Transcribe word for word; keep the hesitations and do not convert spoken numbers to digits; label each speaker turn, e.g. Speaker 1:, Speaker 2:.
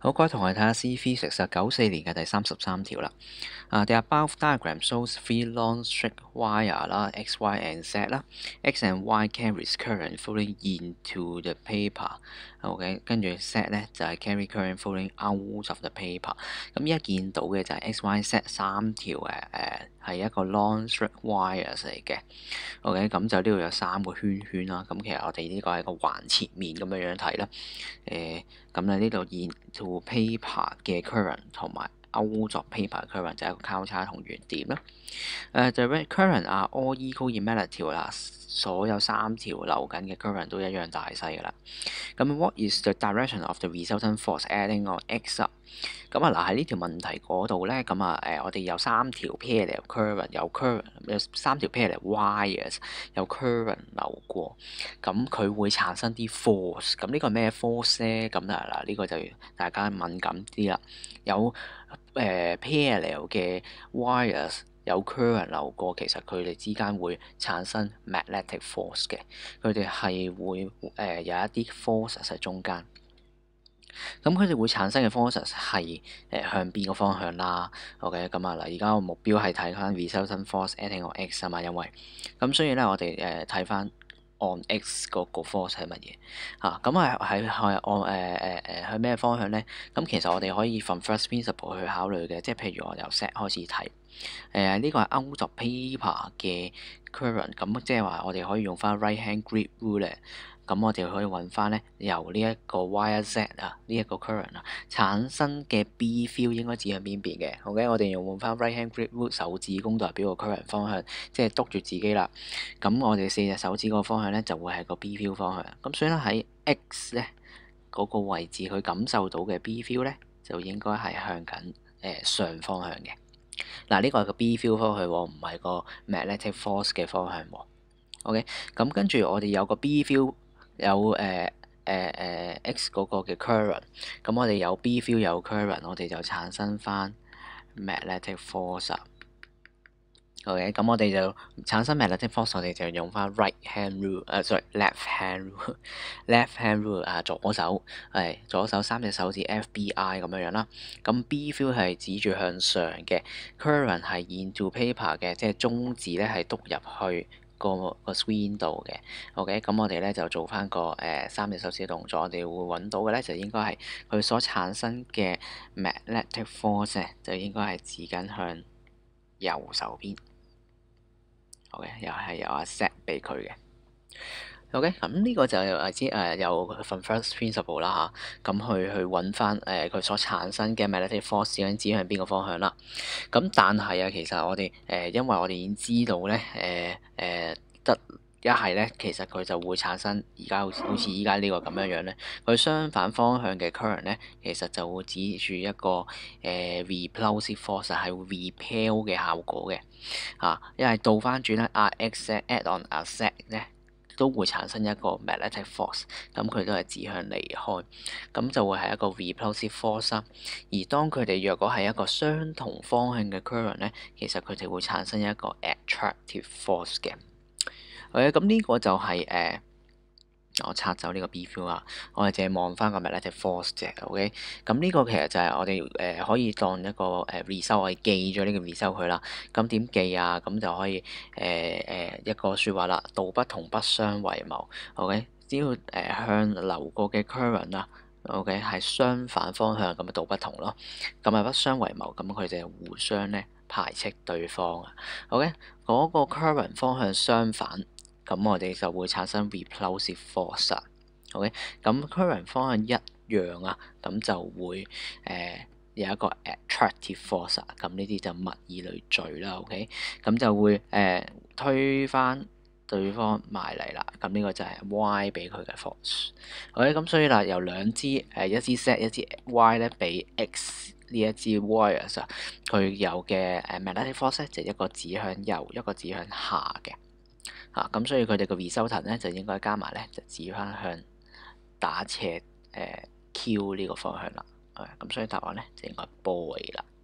Speaker 1: 好，各位同學睇下 C Physics 九四年嘅第三十三條啦。啊、uh, ，the above diagram shows three long straight wire 啦，X、Y and Z 啦 ，X and Y carries current flowing into the paper。OK， 跟住 Z 咧就係、是、carry current flowing out of the paper。咁依家見到嘅就係 X、Y、Z 三條誒誒係一個 long straight wires 嚟嘅。OK， 咁就呢度有三個圈圈啦。咁其實我哋呢個係個橫切面咁樣樣睇啦。誒、呃，咁咧呢度 into paper 嘅 current 同埋 out of paper current 就係一個交叉同原點啦。誒、uh, ，the current are all equal in magnitude 啦，所有三條流緊嘅 current 都一樣大細噶啦。咁 what is the direction of the resultant force acting on X 啊？咁啊嗱喺呢條問題嗰度咧，咁啊誒我哋有三條 parallel current， 有 current 有三條 parallel wires， 有 current 流過，咁佢會產生啲 force。咁呢個咩 force 咧？咁啊嗱呢個就大家敏感啲啦。有誒、呃、parallel 嘅 wires。有 current 流過，其實佢哋之間會產生 magnetic force 嘅，佢哋係會誒、呃、有一啲 forces 喺中間。咁佢哋會產生嘅 forces 係誒向邊個方向啦 ？OK， 咁啊嗱，而家個目標係睇翻 resultant force acting on X 啊嘛，因為咁所以咧，我哋誒睇翻 on X 嗰個 force 係乜嘢嚇？咁啊係係按誒誒誒向咩方向咧？咁其實我哋可以 from first principle 去考慮嘅，即係譬如我由 set 開始睇。誒、呃、呢、這個係 out of paper 嘅 current， 咁即係話我哋可以用翻 right hand grid rule 咧，咁我哋可以揾翻咧由呢一個 wire Z 啊呢一個 current 啊產生嘅 B field 應該指向邊邊嘅 ，OK， 我哋用換翻 right hand grid rule 手指公代表個 current 方向，即係督住自己啦。咁我哋四隻手指個方向咧就會係個 B field 方向，咁所以咧喺 X 咧嗰、那個位置佢感受到嘅 B field 咧就應該係向緊誒、呃、上方向嘅。嗱，呢個係個 B field 方向喎，唔係個 magnetic force 嘅方向喎。OK，咁跟住我哋有個 B field 有誒誒誒 X 嗰個嘅 current， 咁我哋有 B field 有 current， 我哋就產生翻 magnetic force。OK，咁我哋就產生 magnetic force， 我哋就用翻 right hand rule， 誒、uh, sorry left hand rule，left hand rule 啊左手係左手三隻手指 F B I 咁樣樣啦。咁 B field 係指住向上嘅 ，current 係 into paper 嘅，即係中指咧係篤入去個個 screen 度嘅。OK，咁我哋咧就做翻個誒、呃、三隻手指嘅動作，我哋會揾到嘅咧就應該係佢所產生嘅 magnetic force 就應該係指緊向右手邊。OK， 又係有阿 set 俾佢嘅。OK，咁呢個就係知誒有 from first principle 啦嚇，咁去去揾翻誒佢所產生嘅 magnetic force 究竟指向邊個方向啦。咁但係啊，其實我哋誒、呃、因為我哋已經知道咧誒誒得一係咧，其實佢就會產生而家好似好似依家呢個咁樣樣咧，佢相反方向嘅 current 咧，其實就會指住一個誒、呃、repulsive force 係會 repel 嘅效果嘅。啊，因為倒翻轉咧，阿 X add on 阿 Z 咧都會產生一個 magnetic force，咁佢都係指向離開，咁就會係一個 repulsive force 啦。而當佢哋若果係一個相同方向嘅 current 咧，其實佢哋會產生一個 attractive force 嘅。誒，咁呢個就係、是、誒。呃我拆走呢個 B field 啊，我哋淨係望翻個 magnetic force 啫。OK，咁呢個其實就係我哋誒、呃、可以當一個誒 result，我哋記咗呢個 result 佢啦。咁點記啊？咁就可以誒誒、呃、一個説話啦，道不同不相為謀。OK，只要誒、呃、向流過嘅 current 啊 ，OK 係相反方向咁咪道不同咯。咁啊不相為謀，咁佢就互相咧排斥對方啊。OK，嗰個 current 方向相反。咁我哋就會產生 repulsive force 啊。OK，咁 current 方向一樣啊，咁就會誒、呃、有一個 attractive force 啊。咁呢啲就物以類聚啦。OK，咁就會誒、呃、推翻對方埋嚟啦。咁呢個就係 Y 俾佢嘅 force。OK，咁所以啦，由兩支誒、呃、一支 Z 一支 Y 咧，俾 X 呢一支 wires 啊，佢有嘅誒 magnetic force 咧，就一個指向右，一個指向下嘅。啊，咁所以佢哋個 resultant 咧就應該加埋咧就指翻向打斜誒、呃、Q 呢個方向啦。誒、啊，咁所以答案咧就應該 boy 啦。